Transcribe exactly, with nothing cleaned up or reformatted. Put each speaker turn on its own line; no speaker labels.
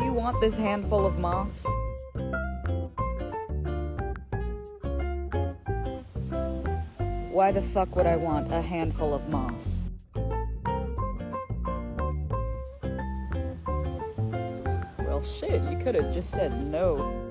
Do you want this handful of moss? Why the fuck would I want a handful of moss? Well, shit, you could have just said no.